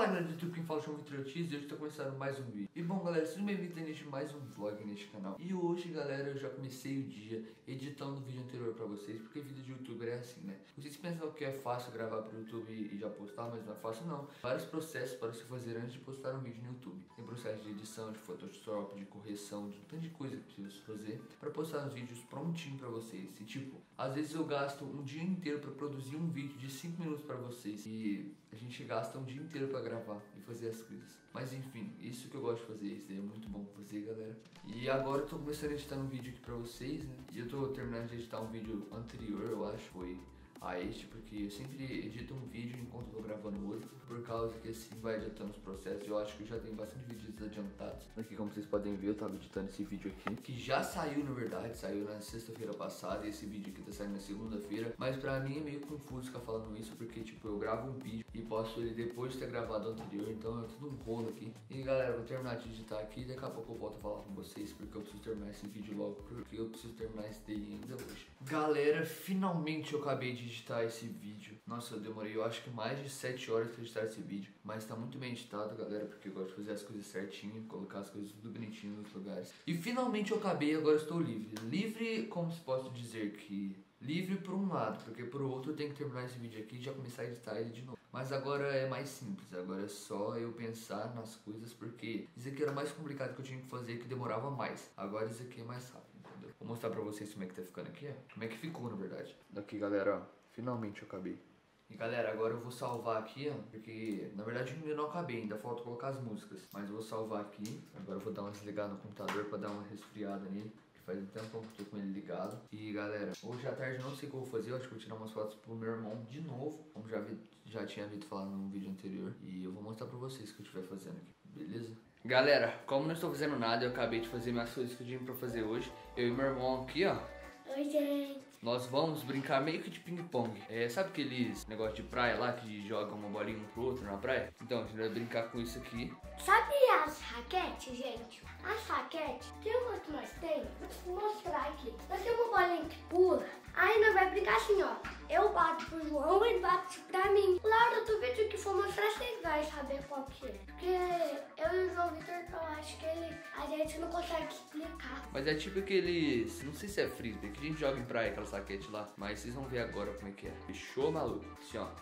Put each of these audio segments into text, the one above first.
Fala galera do YouTube, quem fala chama Vitor Ortiz e hoje tá começando mais um vídeo. E bom galera, sejam bem-vindos a mais um vlog neste canal. E hoje galera, eu já comecei o dia editando o vídeo anterior pra vocês, porque vídeo de youtuber é assim, né? Vocês pensam que é fácil gravar pro YouTube e já postar, mas não é fácil não. Vários processos para se fazer antes de postar um vídeo no YouTube. Tem processo de edição, de Photoshop, de correção, de um tanto de coisa que preciso fazer pra postar os vídeos prontinho pra vocês. E tipo, às vezes eu gasto um dia inteiro pra produzir um vídeo de 5 minutos pra vocês. E a gente gasta um dia inteiro pra gravar e fazer as coisas. Mas enfim, isso que eu gosto de fazer, isso é muito bom fazer, galera. E agora eu tô começando a editar um vídeo aqui pra vocês, né? E eu tô terminando de editar um vídeo anterior, eu acho, foi a este, porque eu sempre edito um vídeo enquanto eu tô gravando outro, por causa que assim vai adiantando os processos. Eu acho que eu já tenho bastante vídeos adiantados. Aqui, como vocês podem ver, eu tava editando esse vídeo aqui, que já saiu, na verdade, saiu na sexta-feira passada, e esse vídeo aqui tá saindo na segunda-feira. Mas pra mim é meio confuso ficar falando isso, porque tipo, eu gravo um vídeo e posto ele depois de ter gravado o anterior, então é tudo um rolo aqui. E galera, eu vou terminar de editar aqui e daqui a pouco eu volto a falar com vocês, porque eu preciso terminar esse vídeo logo, porque eu preciso terminar esse day ainda hoje. Galera, finalmente eu acabei de editar esse vídeo. Nossa, eu demorei, eu acho que mais de 7 horas pra editar esse vídeo, mas tá muito bem editado, galera, porque eu gosto de fazer as coisas certinho, colocar as coisas tudo bonitinho nos lugares. E finalmente eu acabei, agora estou livre. Livre, como se posso dizer que... livre por um lado, porque por outro eu tenho que terminar esse vídeo aqui e já começar a editar ele de novo. Mas agora é mais simples, agora é só eu pensar nas coisas, porque isso aqui era mais complicado que eu tinha que fazer, que demorava mais. Agora isso aqui é mais rápido, entendeu? Vou mostrar pra vocês como é que tá ficando aqui, ó. Como é que ficou, na verdade. Aqui, galera, ó, finalmente eu acabei. E galera, agora eu vou salvar aqui, ó, porque na verdade eu não acabei, ainda falta colocar as músicas. Mas eu vou salvar aqui, agora eu vou dar uma desligada no computador pra dar uma resfriada nele. Faz um tempo que eu tô com ele ligado. E galera, hoje à tarde eu não sei o que eu vou fazer. Eu acho que eu vou tirar umas fotos pro meu irmão de novo, como já tinha visto falar no vídeo anterior. E eu vou mostrar pra vocês o que eu estiver fazendo aqui, beleza? Galera, como não estou fazendo nada, eu acabei de fazer minhas coisas que eu tinha pra fazer hoje. Eu e meu irmão aqui, ó. Oi, gente. Nós vamos brincar meio que de ping-pong. Sabe aqueles negócio de praia lá que joga uma bolinha um pro outro na praia? Então, a gente vai brincar com isso aqui. Sabe as raquetes, gente? As raquetes, que quanto nós temos? Vou mostrar aqui. Nós temos uma bolinha que pula. Aí nós vamos brincar assim, ó. Eu bato pro João, ele bate pra mim. Laura, do vídeo que for mostrar, vocês vão saber qual que é. Porque eu e o João Vitor, eu acho que a gente não consegue explicar. Mas é tipo aqueles... não sei se é frisbee, que a gente joga em praia, aquela raquete lá. Mas vocês vão ver agora como é que é. Fechou, maluco? Assim, ó.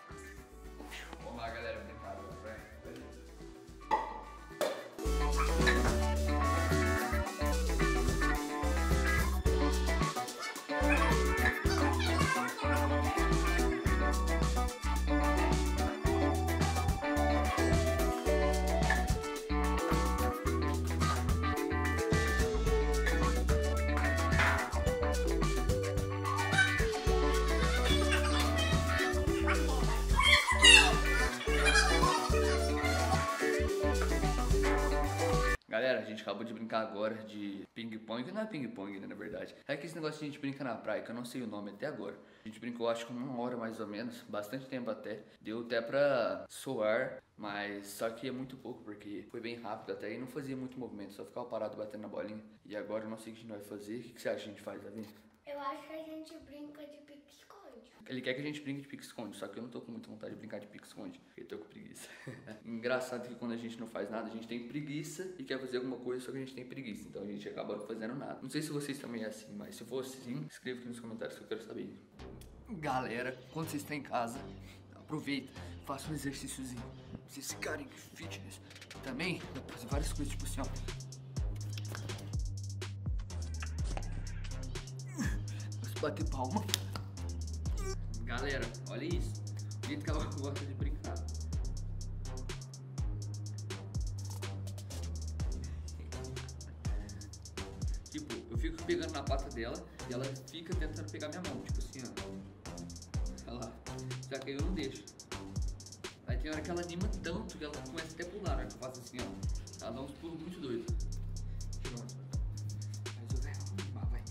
Vamos lá, galera, brincar agora, vai. Galera, a gente acabou de brincar agora de ping-pong, que não é ping-pong, né, na verdade. É que esse negócio que a gente brinca na praia, que eu não sei o nome até agora. A gente brincou acho que 1 hora mais ou menos, bastante tempo até. Deu até pra suar, mas só que é muito pouco, porque foi bem rápido até e não fazia muito movimento, só ficava parado batendo na bolinha. E agora eu não sei o que a gente vai fazer. O que você acha que a gente faz, Davi? Eu acho que a gente brinca de pique-esconde. Ele quer que a gente brinque de pique-esconde, só que eu não tô com muita vontade de brincar de pique-esconde, porque eu tô com preguiça. Engraçado que quando a gente não faz nada, a gente tem preguiça e quer fazer alguma coisa, só que a gente tem preguiça, então a gente acaba não fazendo nada. Não sei se vocês também é assim, mas se for assim, escreva aqui nos comentários que eu quero saber. Galera, quando vocês estão em casa, aproveita, faça um exercíciozinho, pra vocês ficarem fitness. Também dá pra fazer várias coisas, tipo assim, ó. Vamos bater palma. Galera, olha isso. O jeito que ela gosta de brincar. Tipo, eu fico pegando na pata dela e ela fica tentando pegar minha mão. Tipo assim, ó. Olha lá. Só que eu não deixo. Aí tem hora que ela anima tanto que ela começa até a pular, né? Que eu faço assim, ó. Ela dá uns pulos muito doidos. Pronto. Mas eu vou animar, vai.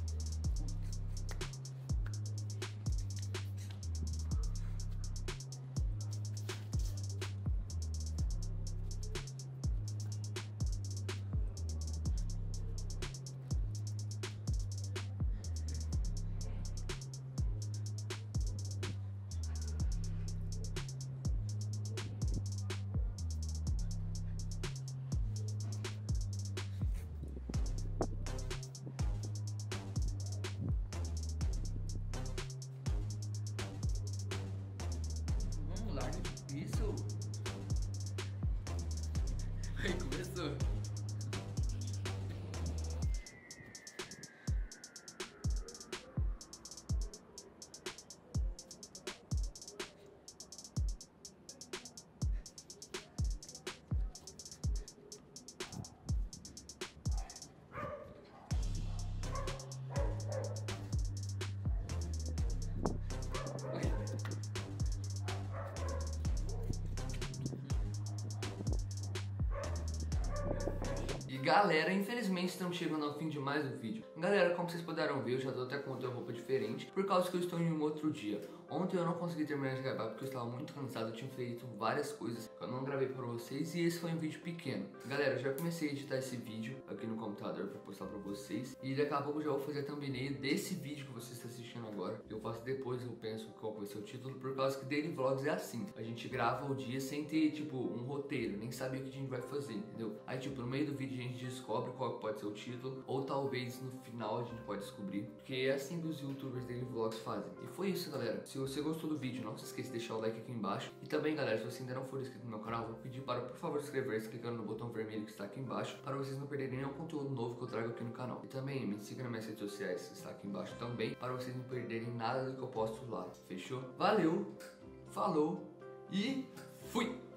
isso? E galera, infelizmente estamos chegando ao fim de mais um vídeo. Galera, como vocês puderam ver, eu já tô até com outra roupa diferente, por causa que eu estou em um outro dia. Ontem eu não consegui terminar de gravar porque eu estava muito cansado, eu tinha feito várias coisas que eu não gravei pra vocês, e esse foi um vídeo pequeno. Galera, eu já comecei a editar esse vídeo aqui no computador pra postar pra vocês, e daqui a pouco eu já vou fazer a thumbnail desse vídeo que você está assistindo agora. Eu faço depois, eu penso qual vai ser o título, por causa que Daily Vlogs é assim. A gente grava o dia sem ter, tipo, um roteiro, nem saber o que a gente vai fazer, entendeu? Aí, tipo, no meio do vídeo a gente descobre qual pode ser o título, ou talvez no final a gente pode descobrir, porque é assim que os youtubers Daily Vlogs fazem. E foi isso, galera. Se você gostou do vídeo, não se esqueça de deixar o like aqui embaixo. E também, galera, se você ainda não for inscrito no meu canal, vou pedir para, por favor, inscrever-se clicando no botão vermelho que está aqui embaixo, para vocês não perderem nenhum conteúdo novo que eu trago aqui no canal. E também me siga nas minhas redes sociais, que está aqui embaixo também, para vocês não perderem nada do que eu posto lá. Fechou? Valeu, falou e fui!